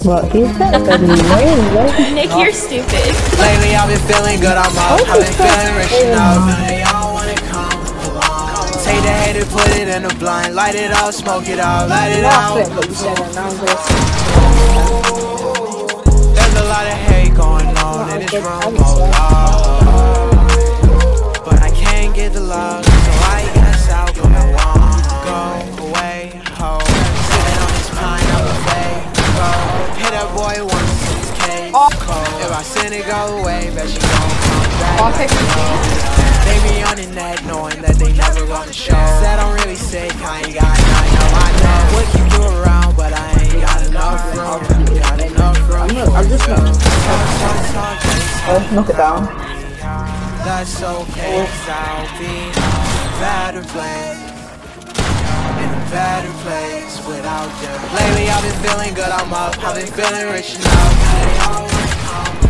What? He's better than me. Nick, you're stupid. Lately I've been feeling good, I'm up. I've been feeling rich enough. They all wanna come along. Take the hate and put it in the blind. Light it up, smoke it up, light it out. There's a lot of hate going on in this room, oh Lord. But I can't get the love, so I guess I'll go away, ho. Sitting on this pineapple fade, hit that boy once since case cold. If I send it go away, bet she gon' come back. They be on the net knowing that they never gonna show. Said I'm really sick, I ain't got nothing, I know. What keep you around, but I ain't got enough room. Got enough room. I'm just knock it down. That's okay, 'cause I'll be in a better place. In a better place without them. Lately I've been feeling good, I'm up. I've been feeling rich enough. They all wanna come